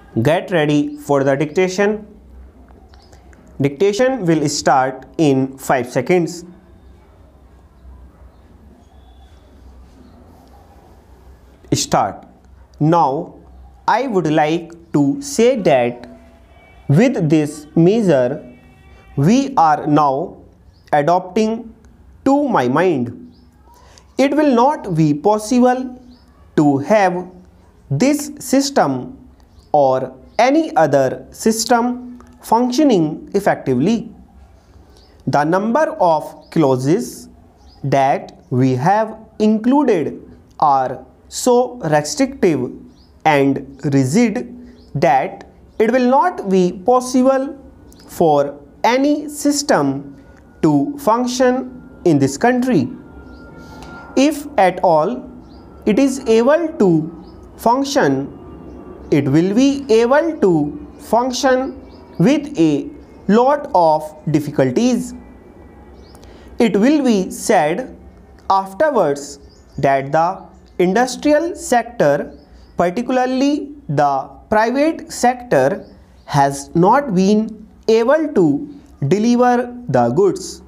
Get ready for the dictation. Dictation will start in 5 seconds. Start. Now, I would like to say that with this measure, we are now adopting to my mind. It will not be possible to have this system or any other system functioning effectively. The number of clauses that we have included are so restrictive and rigid that it will not be possible for any system to function in this country. If at all it is able to function, it will be able to function with a lot of difficulties. It will be said afterwards that the industrial sector, particularly the private sector, has not been able to deliver the goods.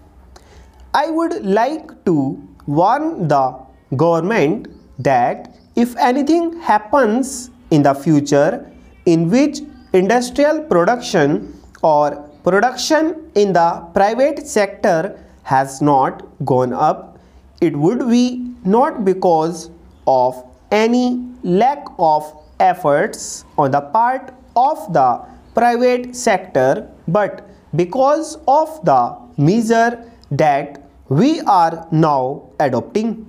I would like to warn the government that if anything happens in the future in which industrial production or production in the private sector has not gone up, it would be not because of any lack of efforts on the part of the private sector, but because of the measure that we are now adopting.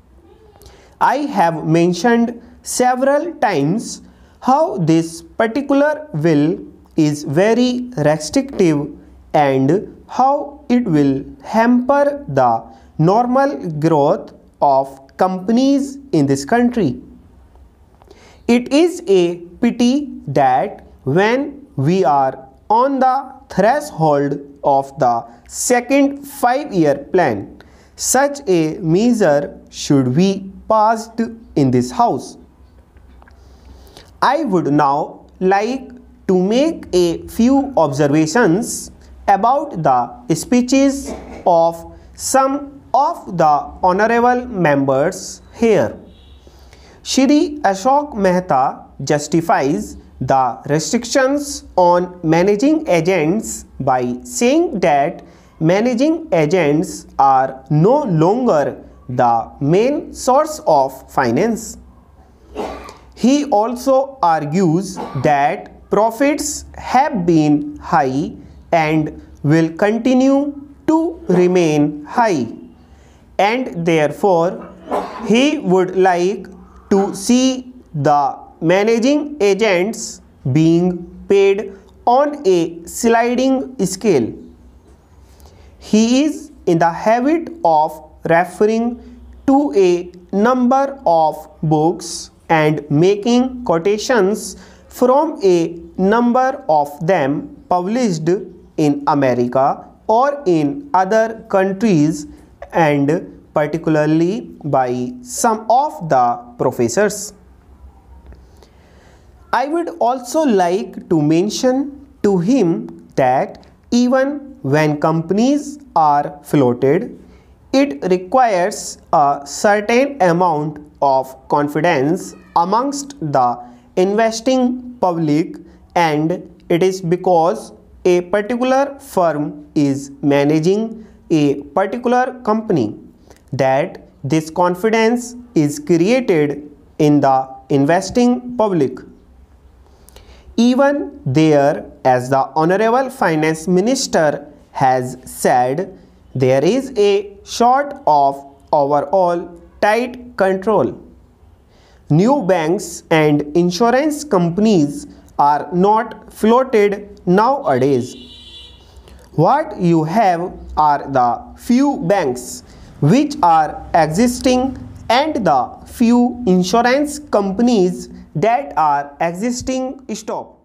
I have mentioned several times how this particular will is very restrictive and how it will hamper the normal growth of companies in this country. It is a pity that when we are on the threshold of the second 5-year plan, such a measure should be passed in this house. I would now like to make a few observations about the speeches of some of the honorable members here. Shri Ashok Mehta justifies the restrictions on managing agents by saying that managing agents are no longer the main source of finance. He also argues that profits have been high and will continue to remain high, and therefore he would like to see the managing agents being paid on a sliding scale. He is in the habit of referring to a number of books and making quotations from a number of them published in America or in other countries, and particularly by some of the professors. I would also like to mention to him that even when companies are floated, it requires a certain amount of confidence amongst the investing public, and it is because a particular firm is managing a particular company that this confidence is created in the investing public. Even there, as the Honorable Finance Minister has said, there is a sort of overall tight control. New banks and insurance companies are not floated nowadays. What you have are the few banks which are existing and the few insurance companies that are existing. Stop.